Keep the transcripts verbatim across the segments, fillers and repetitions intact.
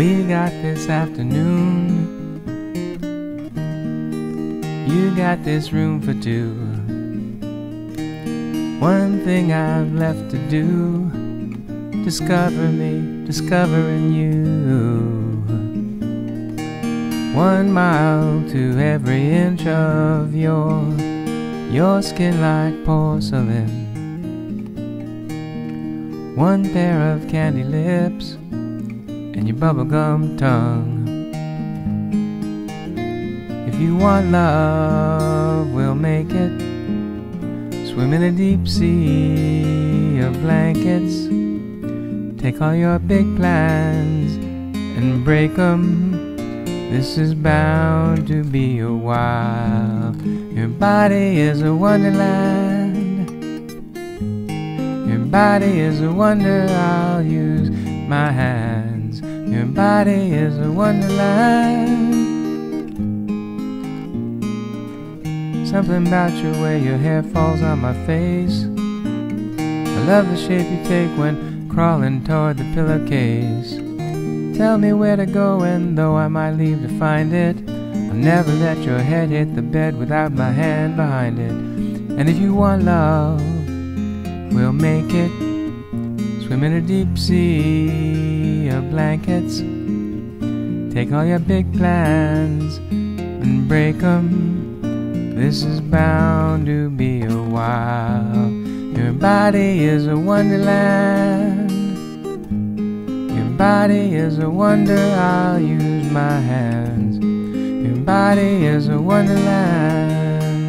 we got this afternoon. You got this room for two. One thing I've left to do, discover me, discovering you. One mile to every inch of your your skin like porcelain. One pair of candy lips and your bubblegum tongue. If you want love, we'll make it. Swim in a deep sea of blankets. Take all your big plans and break 'em. This is bound to be a while. Your body is a wonderland. Your body is a wonder, I'll use my hands. Your body is a wonderland. Something about your way your hair falls on my face. I love the shape you take when crawling toward the pillowcase. Tell me where to go, and though I might leave to find it, I'll never let your head hit the bed without my hand behind it. And if you want love, we'll make it. Swim in a deep sea of blankets. Take all your big plans and break 'em. This is bound to be a while. Your body is a wonderland. Your body is a wonder, I'll use my hands. Your body is a wonderland.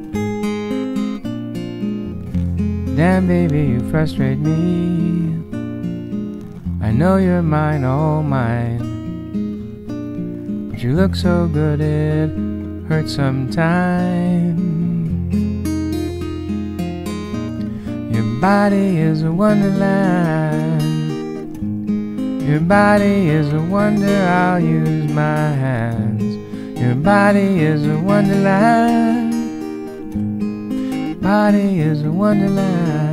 Damn baby, you frustrate me. I know you're mine, all mine. But you look so good it hurts sometimes. Your body is a wonderland. Your body is a wonder, I'll use my hands. Your body is a wonderland. Body is a wonderland.